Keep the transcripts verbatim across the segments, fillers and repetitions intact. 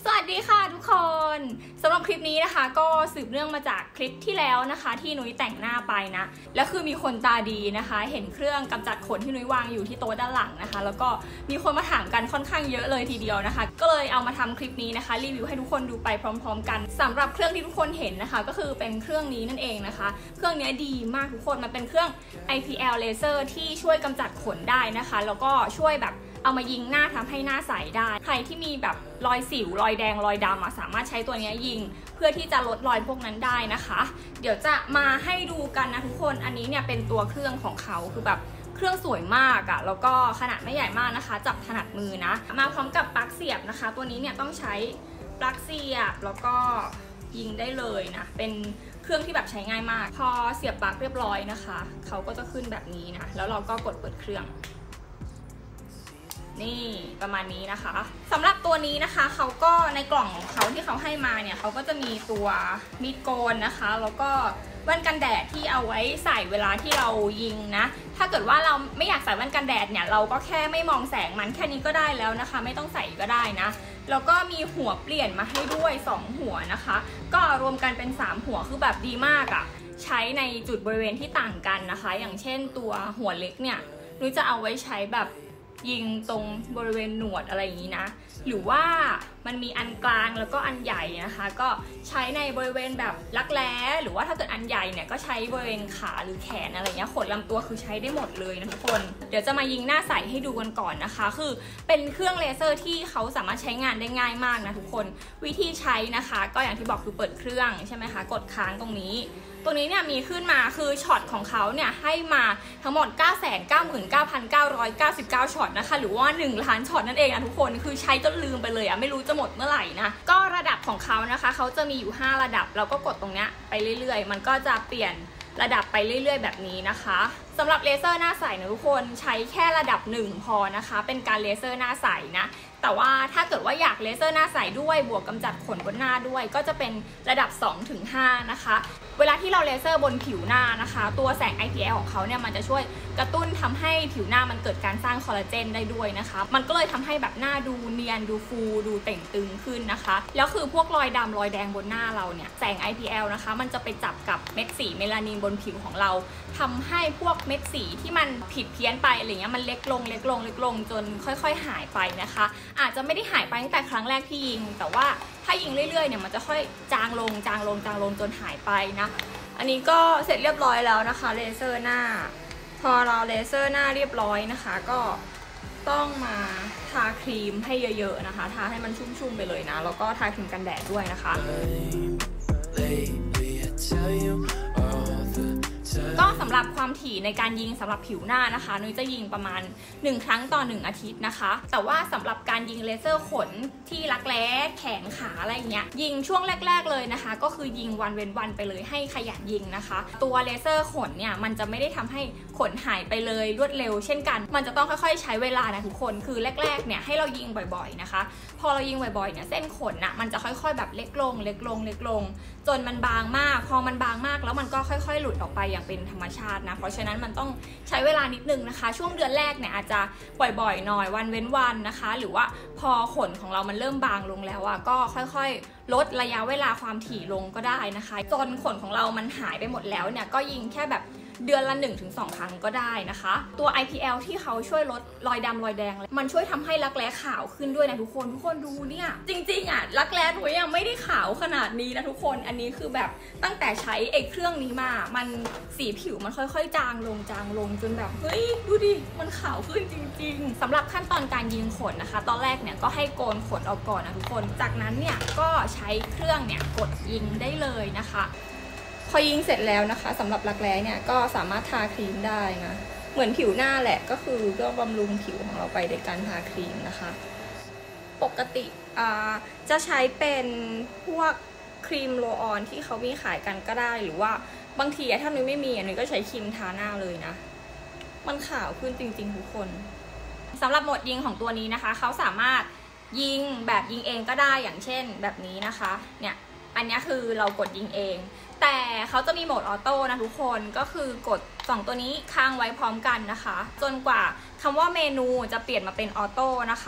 สวัสดีค่ะทุกคนสำหรับคลิปนี้นะคะก็สืบเนื่องมาจากคลิปที่แล้วนะคะที่นุ้ยแต่งหน้าไปนะแล้วคือมีคนตาดีนะคะเห็นเครื่องกำจัดขนที่นุ้ยวางอยู่ที่โต๊ะด้านหลังนะคะแล้วก็มีคนมาถามกันค่อนข้างเยอะเลยทีเดียวนะคะก็เลยเอามาทำคลิปนี้นะคะรีวิวให้ทุกคนดูไปพร้อมๆกันสำหรับเครื่องที่ทุกคนเห็นนะคะก็คือเป็นเครื่องนี้นั่นเองนะคะเครื่องนี้ดีมากทุกคนมันเป็นเครื่อง ไอ พี แอล Laser ที่ช่วยกำจัดขนได้นะคะแล้วก็ช่วยแบบเอามายิงหน้าทำให้หน้าใสได้ใครที่มีแบบรอยสิวรอยแดงรอยดำสามารถใช้ตัวนี้ยิงเพื่อที่จะลดรอยพวกนั้นได้นะคะเดี๋ยวจะมาให้ดูกันนะทุกคนอันนี้เนี่ยเป็นตัวเครื่องของเขาคือแบบเครื่องสวยมากอะแล้วก็ขนาดไม่ใหญ่มากนะคะจับถนัดมือนะมาพร้อมกับปลั๊กเสียบนะคะตัวนี้เนี่ยต้องใช้ปลั๊กเสียบแล้วก็ยิงได้เลยนะเป็นเครื่องที่แบบใช้ง่ายมากพอเสียบปลั๊กเรียบร้อยนะคะเขาก็จะขึ้นแบบนี้นะแล้วเราก็กดเปิดเครื่องนี่ประมาณนี้นะคะสำหรับตัวนี้นะคะเขาก็ในกล่องของเขาที่เขาให้มาเนี่ยเขาก็จะมีตัวมีดโกนนะคะแล้วก็แว่นกันแดดที่เอาไว้ใส่เวลาที่เรายิงนะถ้าเกิดว่าเราไม่อยากใส่แว่นกันแดดเนี่ยเราก็แค่ไม่มองแสงมันแค่นี้ก็ได้แล้วนะคะไม่ต้องใส่ก็ได้นะแล้วก็มีหัวเปลี่ยนมาให้ด้วยสองหัวนะคะก็รวมกันเป็นสามหัวคือแบบดีมากอะ่ะใช้ในจุดบริเวณที่ต่างกันนะคะอย่างเช่นตัวหัวเล็กเนี่ยนุ้ยจะเอาไว้ใช้แบบยิงตรงบริเวณหนวดอะไรอย่างนี้นะหรือว่ามันมีอันกลางแล้วก็อันใหญ่นะคะก็ใช้ในบริเวณแบบรักแร้หรือว่าถ้าเกิดอันใหญ่เนี่ยก็ใช้บริเวณขาหรือแขนอะไรเงี้ยขนลำตัวคือใช้ได้หมดเลยนะทุกคนเดี๋ยวจะมายิงหน้าใสให้ดูกันก่อนนะคะคือเป็นเครื่องเลเซอร์ที่เขาสามารถใช้งานได้ง่ายมากนะทุกคนวิธีใช้นะคะก็อย่างที่บอกคือเปิดเครื่องใช่ไหมคะกดค้างตรงนี้ตัวนี้เนี่ยมีขึ้นมาคือช็อตของเขาเนี่ยให้มาทั้งหมด เก้าแสนเก้าหมื่นเก้าพันเก้าร้อยเก้าสิบเก้า ช็อตนะคะหรือว่าหนึ่งล้านช็อตนั่นเองนะทุกคนคือใช้จนลืมไปเลยอะไม่รู้จะหมดเมื่อไหร่นะก็ระดับของเขานะคะเขาจะมีอยู่ห้าระดับเราก็กดตรงเนี้ยไปเรื่อยๆมันก็จะเปลี่ยนระดับไปเรื่อยๆแบบนี้นะคะสำหรับเลเซอร์หน้าใสนะทุกคนใช้แค่ระดับหนึ่งพอนะคะเป็นการเลเซอร์หน้าใสนะแต่ว่าถ้าเกิดว่าอยากเลเซอร์หน้าใสด้วยบวกกำจัดขนบนหน้าด้วยก็จะเป็นระดับ สองถึงห้า นะคะเวลาที่เราเลเซอร์บนผิวหน้านะคะตัวแสง ไอ พี แอล ของเขาเนี่ยมันจะช่วยกระตุ้นทำให้ผิวหน้ามันเกิดการสร้างคอลลาเจนได้ด้วยนะคะมันก็เลยทำให้แบบหน้าดูเนียนดูฟูดูเต่งตึงขึ้นนะคะแล้วคือพวกรอยดำรอยแดงบนหน้าเราเนี่ยแสง ไอ พี แอล นะคะมันจะไปจับกับเม็ดสีเมลานินบนผิวของเราทำให้พวกเม็ดสีที่มันผิดเพี้ยนไปอะไรเงี้ยมันเล็กลงเล็กลงเล็กลงจนค่อยๆหายไปนะคะอาจจะไม่ได้หายไปตั้งแต่ครั้งแรกที่ยิงแต่ว่าถ้ายิงเรื่อยๆเนี่ยมันจะค่อยจางลงจางลงจางลงจนหายไปนะอันนี้ก็เสร็จเรียบร้อยแล้วนะคะเลเซอร์หน้าพอเราเลเซอร์หน้าเรียบร้อยนะคะก็ต้องมาทาครีมให้เยอะๆนะคะทาให้มันชุ่มๆไปเลยนะแล้วก็ทาครีมกันแดดด้วยนะคะก็สำหรับความถี่ในการยิงสำหรับผิวหน้านะคะนุ้ยจะยิงประมาณหนึ่งครั้งต่อหนึ่งอาทิตย์นะคะแต่ว่าสำหรับการยิงเลเซอร์ขนที่รักแร้แขนขาอะไรเงี้ยยิงช่วงแรกๆเลยนะคะก็คือยิงวันเว้นวันไปเลยให้ขยันยิงนะคะตัวเลเซอร์ขนเนี่ยมันจะไม่ได้ทำให้ขนหายไปเลยรวดเร็วเช่นกันมันจะต้องค่อยๆใช้เวลานะทุกคนคือแรกๆเนี่ยให้เรายิงบ่อยๆนะคะพอเรายิงบ่อยๆเนี่ยเส้นขนน่ะมันจะค่อยๆแบบเล็กลงเล็กลงเล็กลงจนมันบางมากพอมันบางมากแล้วมันก็ค่อยๆหลุดออกไปอย่างเป็นธรรมชาตินะเพราะฉะนั้นมันต้องใช้เวลานิดนึงนะคะช่วงเดือนแรกเนี่ยอาจจะบ่อยๆหน่อยวันเว้นวันนะคะหรือว่าพอขนของเรามันเริ่มบางลงแล้วอ่ะก็ค่อยๆลดระยะเวลาความถี่ลงก็ได้นะคะจนขนของเรามันหายไปหมดแล้วเนี่ยก็ยิงแค่แบบเดือนละ หนึ่งถึงสอง ครั้งก็ได้นะคะตัว ไอ พี แอล ที่เขาช่วยลดรอยดำรอยแดงมันช่วยทำให้รักแร้ขาวขึ้นด้วยนะทุกคนทุกคนดูเนี่ยจริงๆอ่ะรักแร้หนูยังไม่ได้ขาวขนาดนี้นะทุกคนอันนี้คือแบบตั้งแต่ใช้ไอ้เครื่องนี้มามันสีผิวมันค่อยๆจางลงจางลงจนแบบเฮ้ยดูดิมันขาวขึ้นจริงๆสำหรับขั้นตอนการยิงขนนะคะตอนแรกเนี่ยก็ให้โกนขนออกก่อนนะทุกคนจากนั้นเนี่ยก็ใช้เครื่องเนี่ยกดยิงได้เลยนะคะพอยิงเสร็จแล้วนะคะสำหรับรักแร้เนี่ยก็สามารถทาครีมได้นะเหมือนผิวหน้าแหละก็คือก็บำรุงผิวของเราไปในการทาครีมนะคะปกติจะใช้เป็นพวกครีมโรลออนที่เขามีขายกันก็ได้หรือว่าบางทีถ้านุ้ยไม่มีนุ้ยก็ใช้ครีมทาหน้าเลยนะมันขาวขึ้นจริงๆทุกคนสำหรับโหมดยิงของตัวนี้นะคะเขาสามารถยิงแบบยิงเองก็ได้อย่างเช่นแบบนี้นะคะเนี่ยอันนี้คือเรากดยิงเองแต่เขาจะมีโหมดออโต้นะทุกคนก็คือกดสองตัวนี้ค้างไว้พร้อมกันนะคะจนกว่าคำว่าเมนูจะเปลี่ยนมาเป็นออโต้นะคะ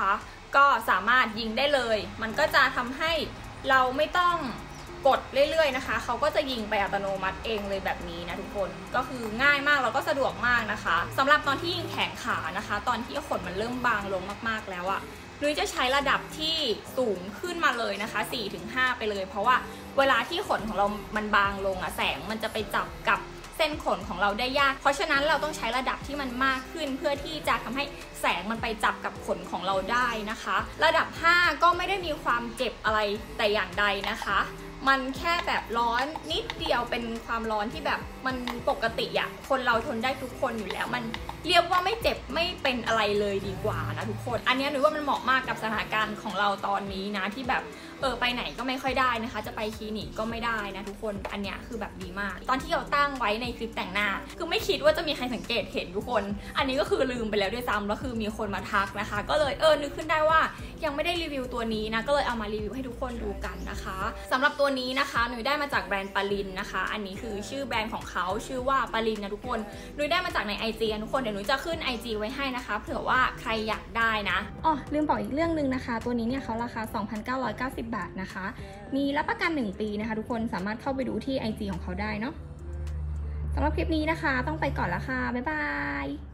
ก็สามารถยิงได้เลยมันก็จะทำให้เราไม่ต้องกดเรื่อยๆนะคะเขาก็จะยิงไปอัตโนมัติเองเลยแบบนี้นะทุกคนก็คือง่ายมากแล้วก็สะดวกมากนะคะสำหรับตอนที่ยิงแขนขานะคะตอนที่ขนมันเริ่มบางลงมากๆแล้วอะนุ้ยจะใช้ระดับที่สูงขึ้นมาเลยนะคะ สี่ถึงห้า ไปเลยเพราะว่าเวลาที่ขนของเรามันบางลงอะแสงมันจะไปจับกับเส้นขนของเราได้ยากเพราะฉะนั้นเราต้องใช้ระดับที่มันมากขึ้นเพื่อที่จะทำให้แสงมันไปจับกับขนของเราได้นะคะระดับห้าก็ไม่ได้มีความเจ็บอะไรแต่อย่างใดนะคะมันแค่แบบร้อนนิดเดียวเป็นความร้อนที่แบบมันปกติอะคนเราทนได้ทุกคนอยู่แล้วมันเรียกว่าไม่เจ็บไม่เป็นอะไรเลยดีกว่านะทุกคนอันนี้หนูว่ามันเหมาะมากกับสถานการณ์ของเราตอนนี้นะที่แบบเออไปไหนก็ไม่ค่อยได้นะคะจะไปคลินิกก็ไม่ได้นะทุกคนอันนี้คือแบบดีมากตอนที่เราตั้งไว้ในคลิปแต่งหน้าคือไม่คิดว่าจะมีใครสังเกตเห็นทุกคนอันนี้ก็คือลืมไปแล้วด้วยซ้ำแล้วคือมีคนมาทักนะคะก็เลยเออนึกขึ้นได้ว่ายังไม่ได้รีวิวตัวนี้นะก็เลยเอามารีวิวให้ทุกคนดูกันนะคะสำหรับตัวนี้นะคะหนูได้มาจากแบรนด์ปาลินนะคะอันนี้คือชื่อแบรนด์ของเขาชื่อว่าปาลินนะทุกคนหนูได้มาจากใน ไอ จี ทุกคนเดี๋ยวหนูจะขึ้น ไอ จี ไว้ให้นะคะเผื่อว่าใครอยากได้นะอ๋อลืมบอกอีกเรื่องนึงนะคะตัวนี้เนี่ยเขาราคา สองพันเก้าร้อยเก้าสิบ บาทนะคะมีรับประกันหนึ่งปีนะคะทุกคนสามารถเข้าไปดูที่ ไอ จี ของเขาได้เนาะสำหรับคลิปนี้นะคะต้องไปก่อนละค่ะบ๊ายบาย